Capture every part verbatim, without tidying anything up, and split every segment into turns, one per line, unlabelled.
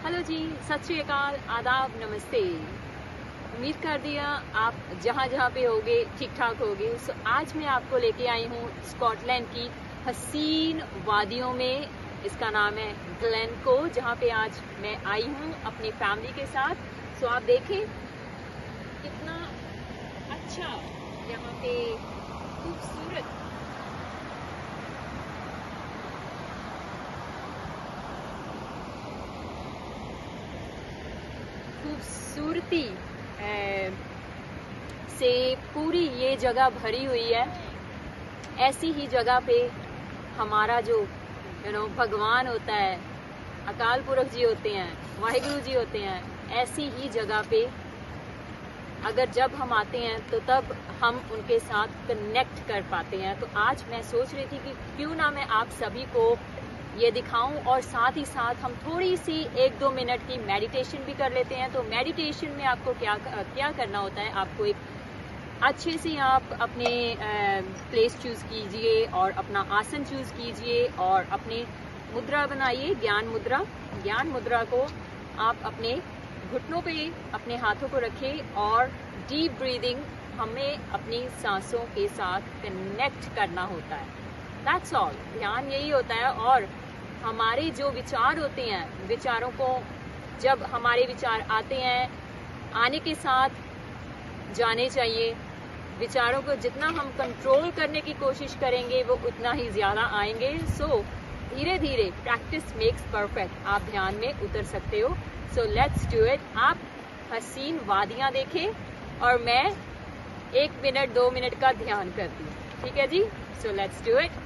Hello जी, सत श्री अकाल, आदाब, नमस्ते। उम्मीद कर दिया आप जहाँ जहाँ पे होगे ठीक ठाक होगे। सो आज मैं आपको लेके आई हूँ स्कॉटलैंड की हसीन वादियों में। इसका नाम है ग्लेनको, जहाँ पे आज मैं आई हूँ अपनी फैमिली के साथ। सो आप देखें कितना अच्छा यहाँ पे खूबसूरत खूबसूरती से पूरी ये जगह भरी हुई है। ऐसी ही जगह पे हमारा जो यू नो भगवान होता है, अकाल पुरख जी होते हैं, वाहिगुरु जी होते हैं, ऐसी ही जगह पे अगर जब हम आते हैं तो तब हम उनके साथ कनेक्ट कर पाते हैं। तो आज मैं सोच रही थी कि क्यों ना मैं आप सभी को ये दिखाऊं और साथ ही साथ हम थोड़ी सी एक दो मिनट की मेडिटेशन भी कर लेते हैं। तो मेडिटेशन में आपको क्या क्या करना होता है, आपको एक अच्छे से आप अपने प्लेस चूज कीजिए और अपना आसन चूज कीजिए और अपने मुद्रा बनाइए, ज्ञान मुद्रा। ज्ञान मुद्रा को आप अपने घुटनों पे अपने हाथों को रखें और डीप ब्रीदिंग, हमें अपनी सांसों के साथ कनेक्ट करना होता है। दैट्स ऑल, ध्यान यही होता है। और हमारे जो विचार होते हैं, विचारों को जब हमारे विचार आते हैं, आने के साथ जाने चाहिए। विचारों को जितना हम कंट्रोल करने की कोशिश करेंगे वो उतना ही ज्यादा आएंगे। सो so, धीरे धीरे प्रैक्टिस मेक्स परफेक्ट, आप ध्यान में उतर सकते हो। So let's do it. आप हसीन वादियां देखें और मैं एक मिनट दो मिनट का ध्यान करती हूँ, ठीक है जी? So let's do it.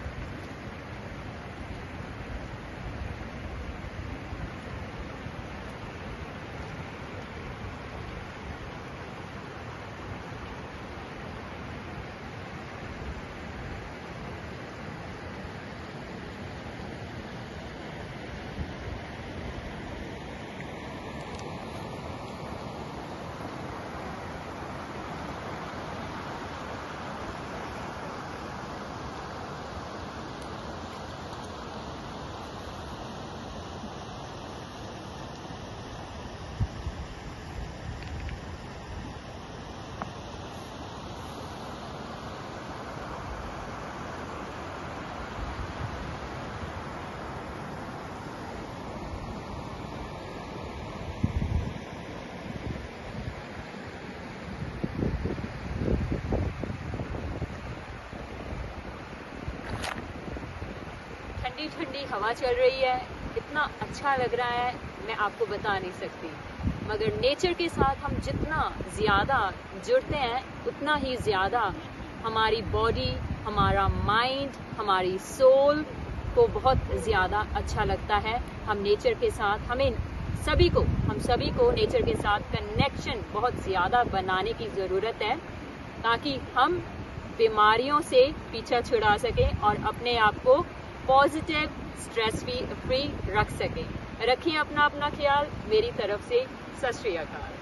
ठंडी ठंडी हवा चल रही है, इतना अच्छा लग रहा है, मैं आपको बता नहीं सकती। मगर नेचर के साथ हम जितना ज्यादा जुड़ते हैं उतना ही ज्यादा हमारी बॉडी, हमारा माइंड, हमारी सोल को बहुत ज्यादा अच्छा लगता है। हम नेचर के साथ, हमें सभी को हम सभी को नेचर के साथ कनेक्शन बहुत ज्यादा बनाने की जरूरत है, ताकि हम बीमारियों से पीछा छुड़ा सकें और अपने आप को पॉजिटिव, स्ट्रेस फ्री रख सकें। रखिए अपना अपना ख्याल। मेरी तरफ से सत श्री अकाल।